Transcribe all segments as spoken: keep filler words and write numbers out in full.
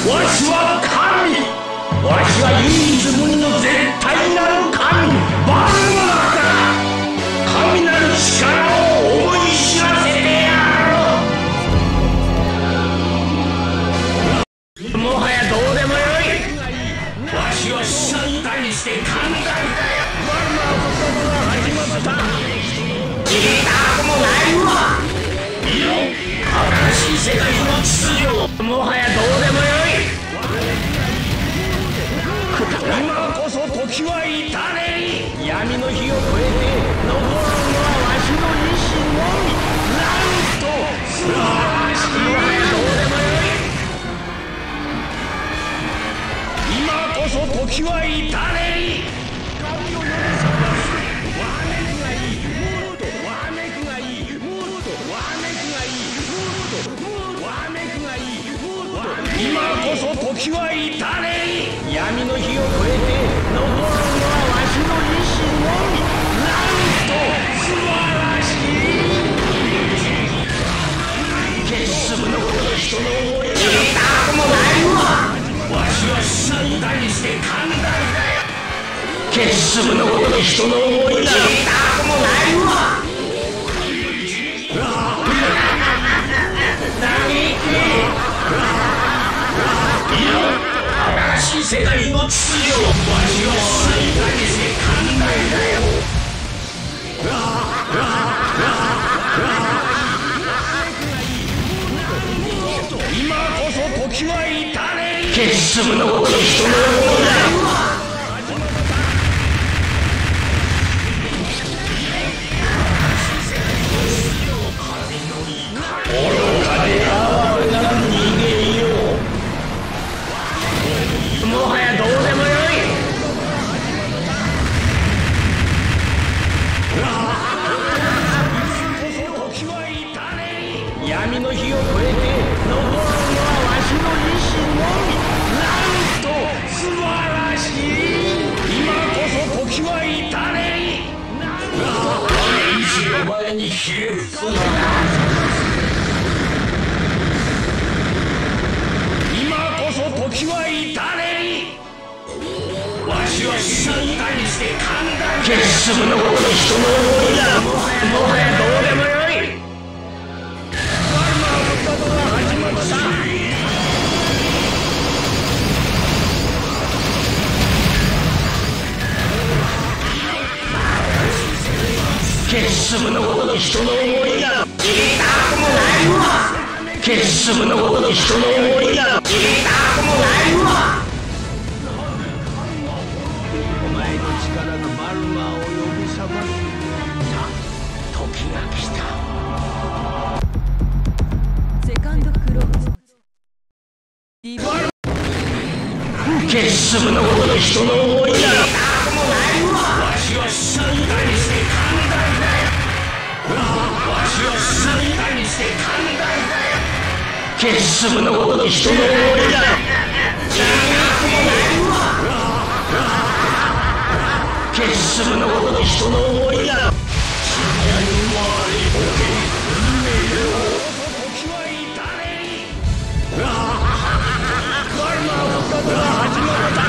わしは神。わしは唯一無二の絶対なる神バルマーだ。神なる力を思い知らせてやろう。もはやどうでもよい。わしは死に対して寛大だよ。バルマーのことが始まった。逃げたくもないわ。いや、新しい世界の秩序。もはやどうでもよい。今こそ時は至れり。闇の日を越えて残るのはわしの意志のみ。なんと素晴らしい。もはやどうでもよい。今こそ時は至れり。神を呼び覚ます。わめくがいい。もっとわめくがいい。もっとわめくがいい。もっとわめくがいい。もっと今こそ時は至れり。闇の日を越えて残るのはわしの意志のみ。なんと素晴らしい。決すむのほど人の思いがたくもないわ。わしは死に対して寛大だよ。決すむのほど人の思いがたくもないわ。嘆け。新しい世界の秩序。わしは死に対して寛大だよ。今こそ時は至れり。決すむのほど人の思いだ。愚かであるなら逃げよう。もはやどうでもよい。時は至れり。闇の日を越えて残るのはわしの意志のみ。なんと素晴らしい。今こそ時は至れり。我が意志の前にひれ伏すのだ。時は至れり。わしは死に対して寛大。決すむのほど人の思いだ。もはやどうでもよい。バルマーのことが始まった。決すむのほど人の思いだ。逃げたくもないわ。決すむのほど人の思いだ。逃げたくもないわ。お前の力がバルマーを呼び覚ます。さあ、時が来た。 セカンドクローズ。リバル決すむのほど人の思いだ。逃げたくもないわ。わしは死に対して寛大だよ。わしは死に対して寛大だよ。決すむのほど人の思いだ。決すむのほど人の思いだ。時は至れり。バルマーのことが始まった。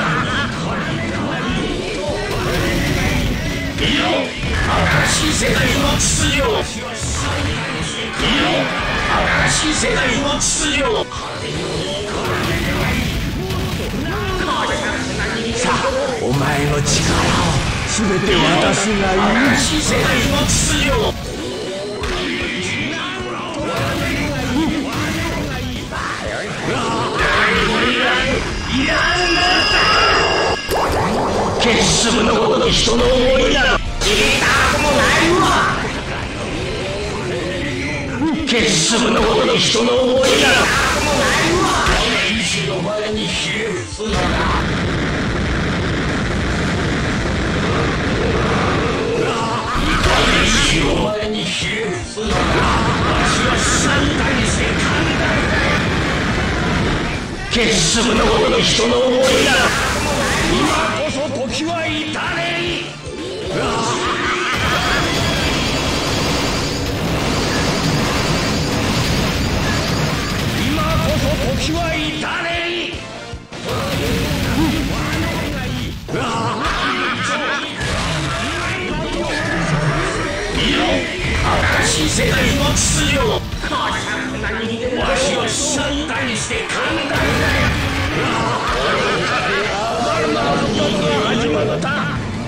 いや、新しい世界の秩序。いや、新しい世界の秩序。さあ、お前の力を全て渡すがいい。新しい世界の秩序。いらんのだ。決すむのほど人の思いだ。逃げたくもないわ。決すむのほど人の思いだ。意志の前にひれ伏すのだ。意志の前にひれ伏すのだ。わしは死に対して寛大だよ。決すむのほど人の思いだ。今こそ時は至れり。今こそ時は至れり。 世界の秩序をわしをシャッターにして寛大だよ。始まった。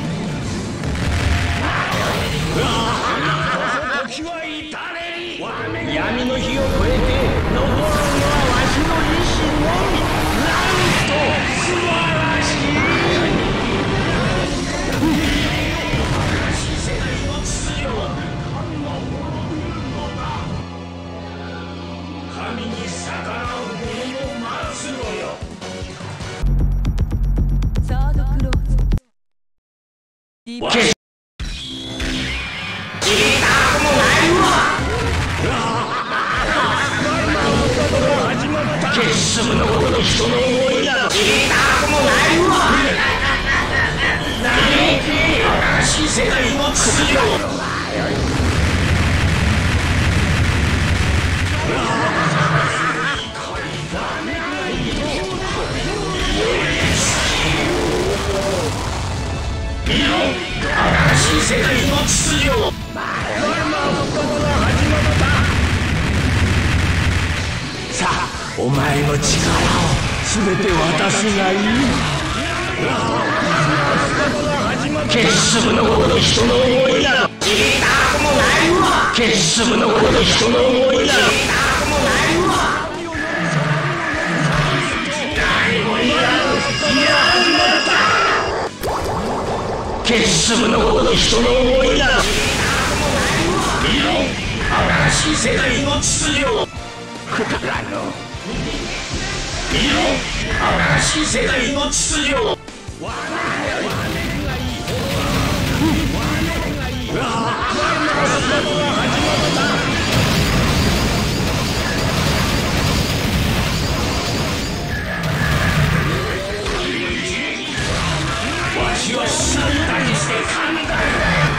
時は至れり。闇の日を越えて登るのはわしの意志のみ。なんと素晴らしい。世界の秩序を神に逆らう者を待つのよ。 サードクローズ。ディバー決死むのほどの人の思いなど聞いたもないわ。新しい世界の秩序を見ろ。新しい世界の秩序をさあ、お前の力を全て渡すがいい。決死むのほど人の思いなど聞いたもないわ。決死むのほど人の思いなど聞いたもないわ。何もいらん。いや始まった。決死むのほど人の思いなど聞いたもないわ。見ろ。新しい世界の秩序をくだらぬ。見ろ。新しい世界の秩序をわしはシャッターにして寛大だよ。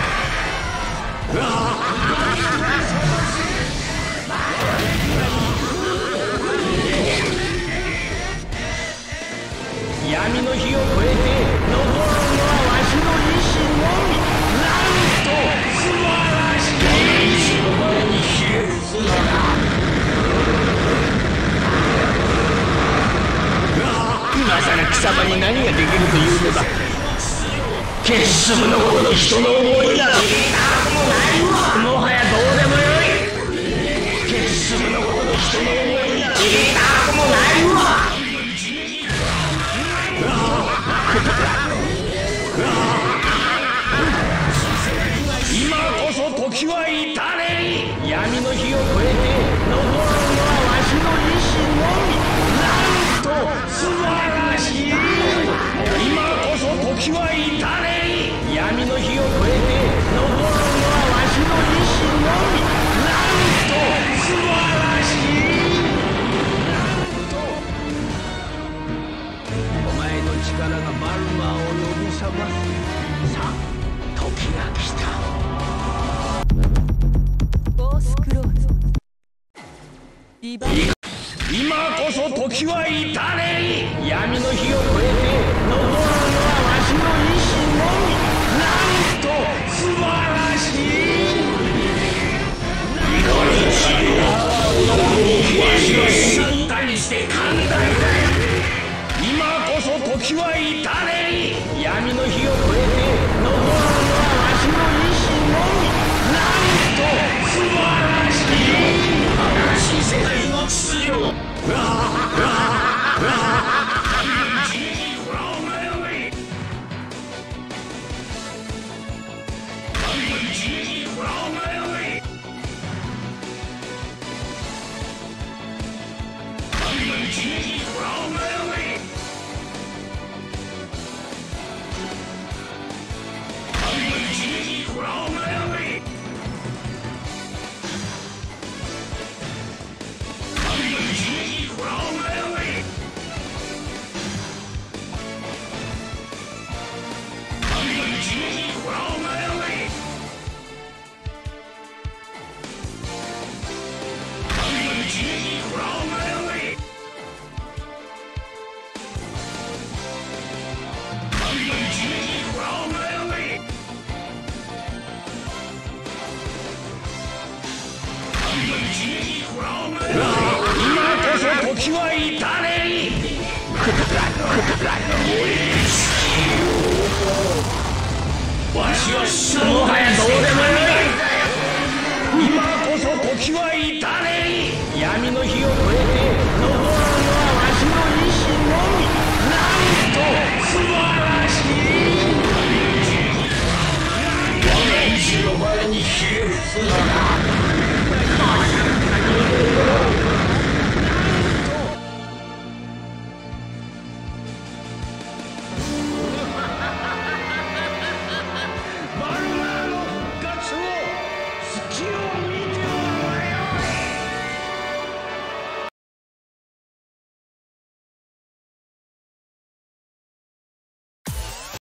闇の日を越えて登るのはわしの意志のみ。なんと素晴らしい。意志の前にひれる姿今さら貴様に何ができるというのだ。決死むのほど人の思いなどもはやどうでもよい。決死むのほど人の思いなど聞いたもないわ。今こそ時は至れり。闇の日を越えて登るのはわしの意志のみ。なんと素晴らしい。今こそ時は至れり。闇の日を越えて登るのはわしの意志のみ。なんと素晴らしい。お前の力がバルマーを呼び覚ます。さあ、時が来た。 フォースクローズ。ディバー今こそ時は至れり。闇の日を越えて登るのはわしの意志のみ。なんと素晴らしい。いかにしよう。わしをシャッターにして寛大だよ。今こそ時は至れり。闇の日を越えて登るのはわしの意志のみ。なんと素晴らしい。新しい世界の秩序をこそ時は至れり。わしは死ぬ。もはやどうでもよい。今こそ時は至れり。闇の火を越えて残るのはわしの意志のみ。なんと素晴らしい。我が意志の前に消える。